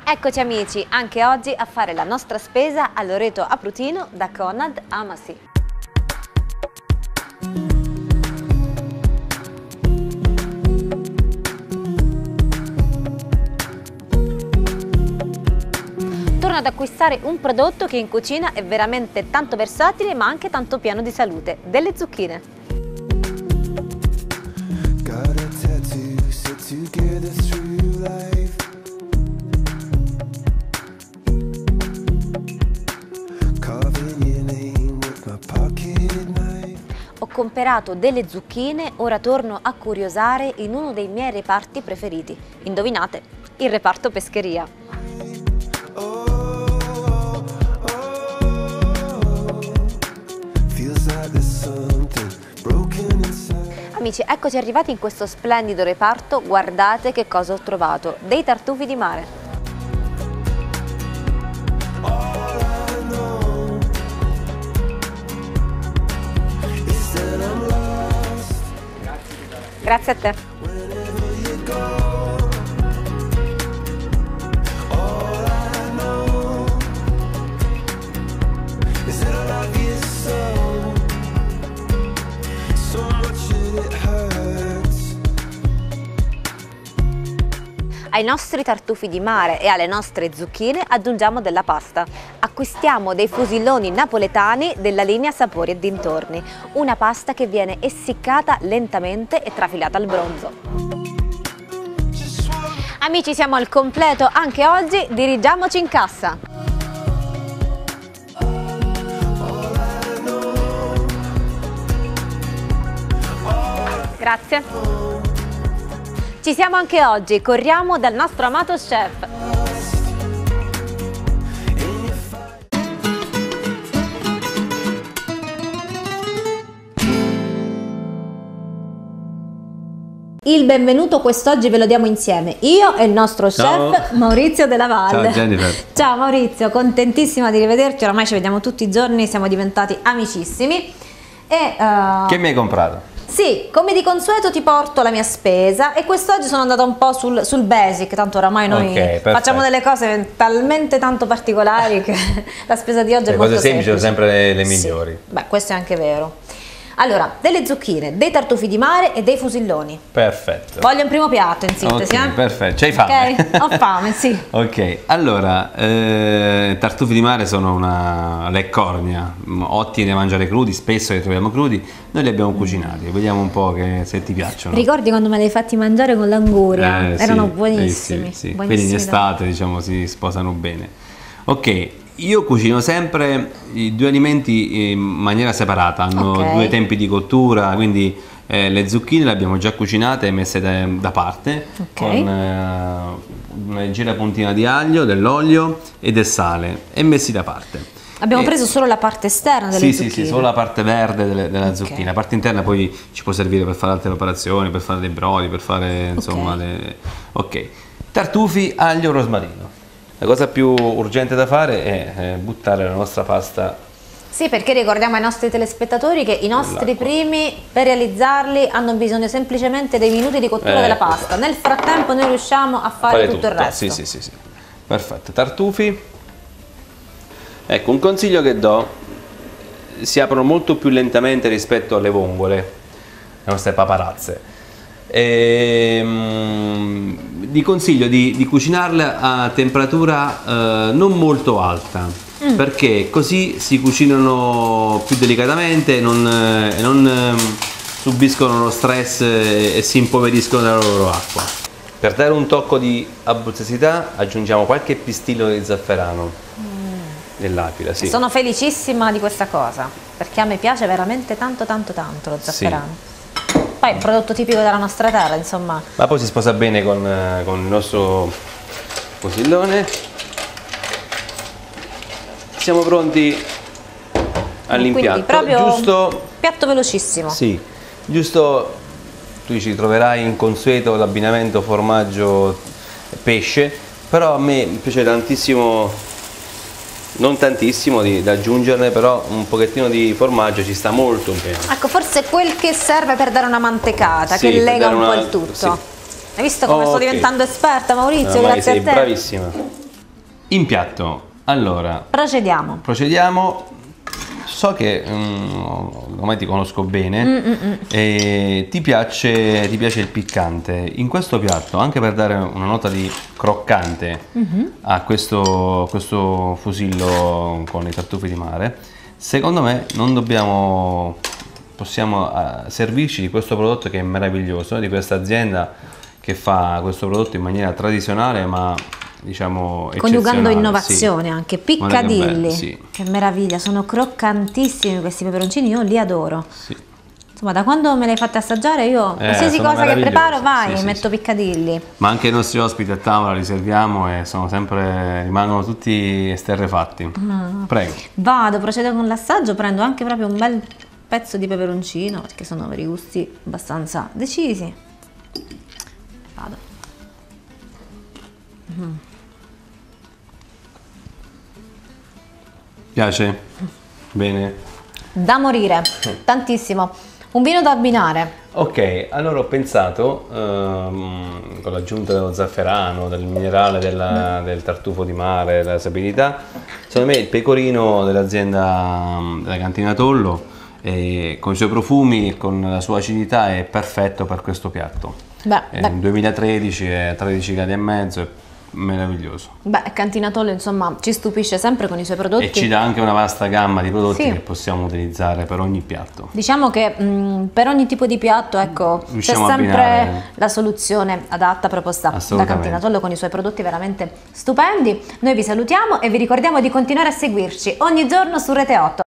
Eccoci amici, anche oggi a fare la nostra spesa a Loreto Aprutino da Conad Amasi. Torno ad acquistare un prodotto che in cucina è veramente tanto versatile ma anche tanto pieno di salute, delle zucchine. Ho comprato delle zucchine, ora torno a curiosare in uno dei miei reparti preferiti. Indovinate, il reparto pescheria. Amici, eccoci arrivati in questo splendido reparto, guardate che cosa ho trovato, dei tartufi di mare. Grazie a te. Ai nostri tartufi di mare e alle nostre zucchine aggiungiamo della pasta. Acquistiamo dei fusilloni napoletani della linea Sapori e dintorni, una pasta che viene essiccata lentamente e trafilata al bronzo. Amici, siamo al completo anche oggi, dirigiamoci in cassa. Grazie. Ci siamo anche oggi, corriamo dal nostro amato chef. Il benvenuto quest'oggi ve lo diamo insieme, io e il nostro chef Maurizio Della Valle. Ciao Jennifer. Ciao Maurizio, contentissima di rivederti, oramai ci vediamo tutti i giorni, siamo diventati amicissimi. Che mi hai comprato? Sì, come di consueto ti porto la mia spesa e quest'oggi sono andata un po' sul basic, tanto oramai noi facciamo delle cose talmente tanto particolari che la spesa di oggi è molto semplice. Le cose semplici sono sempre le migliori. Sì. Beh, questo è anche vero. Allora, delle zucchine, dei tartufi di mare e dei fusilloni. Perfetto. Voglio un primo piatto in sintesi. Ok, perfetto. C'hai fame? Ok, ho fame, sì. Ok, allora, tartufi di mare sono una leccornia, ottimi da mangiare crudi, spesso li troviamo crudi, noi li abbiamo cucinati, vediamo un po' se ti piacciono. Ricordi quando me li hai fatti mangiare con l'anguria? Erano buonissimi. Sì. Quindi in estate, diciamo, si sposano bene. Ok. Io cucino sempre i due alimenti in maniera separata, hanno due tempi di cottura, quindi le zucchine le abbiamo già cucinate e messe da parte con una leggera puntina di aglio, dell'olio e del sale e messi da parte. Abbiamo preso solo la parte esterna delle zucchine? Sì, solo la parte verde della zucchina, la parte interna poi ci può servire per fare altre operazioni, per fare dei brodi, per fare insomma... Tartufi, aglio, rosmarino. La cosa più urgente da fare è buttare la nostra pasta. Sì, perché ricordiamo ai nostri telespettatori che i nostri primi, per realizzarli, hanno bisogno semplicemente dei minuti di cottura della pasta. Nel frattempo noi riusciamo a fare tutto il resto. Sì. Perfetto. Tartufi. Ecco, un consiglio che do: si aprono molto più lentamente rispetto alle vongole, le nostre paparazze. Vi consiglio di cucinarle a temperatura non molto alta, perché così si cucinano più delicatamente e non subiscono lo stress e si impoveriscono della loro acqua. Per dare un tocco di abruzzesità aggiungiamo qualche pistilo di zafferano dell'Aquila. Sì. Sono felicissima di questa cosa, perché a me piace veramente tanto lo zafferano. Sì. Poi è un prodotto tipico della nostra terra, insomma. Ma poi si sposa bene con il nostro fusillone. Siamo pronti all'impianto. Proprio giusto, piatto velocissimo. Sì, giusto, tu ci troverai inconsueto l'abbinamento formaggio pesce, però a me piace tantissimo, non tantissimo da aggiungerne, però un pochettino di formaggio ci sta molto bene. Ecco, forse quel che serve per dare una mantecata, che lega un po' il tutto. Sì. Hai visto come sto diventando esperta, Maurizio? Grazie a te. Sei bravissima. In piatto. Allora, procediamo. So che ormai ti conosco bene e ti piace il piccante. In questo piatto, anche per dare una nota di croccante a questo fusillo con i tartufi di mare, secondo me possiamo servirci di questo prodotto che è meraviglioso, di questa azienda che fa questo prodotto in maniera tradizionale, ma diciamo coniugando innovazione, sì. Anche Piccadilly, sì. Che meraviglia, sono croccantissimi questi peperoncini, io li adoro. Sì. Insomma, da quando me li hai fatti assaggiare io qualsiasi cosa che preparo metto Piccadilly. Ma anche i nostri ospiti a tavola li serviamo e rimangono tutti esterrefatti. Prego. Procedo con l'assaggio, prendo anche proprio un bel pezzo di peperoncino perché sono per i gusti abbastanza decisi. Vado. Piace? Bene? Da morire, tantissimo. Un vino da abbinare. Ok, allora ho pensato, con l'aggiunta dello zafferano, del minerale del tartufo di mare, della sapidità, secondo me il pecorino dell'azienda della Cantina Tollo, con i suoi profumi e con la sua acidità, è perfetto per questo piatto. Nel 2013 è 13 gradi e mezzo, è meraviglioso. Cantina Tollo insomma ci stupisce sempre con i suoi prodotti e ci dà anche una vasta gamma di prodotti che possiamo utilizzare per ogni piatto. Diciamo che per ogni tipo di piatto, ecco, c'è sempre la soluzione adatta proposta da Cantina Tollo con i suoi prodotti veramente stupendi. Noi vi salutiamo e vi ricordiamo di continuare a seguirci ogni giorno su Rete 8.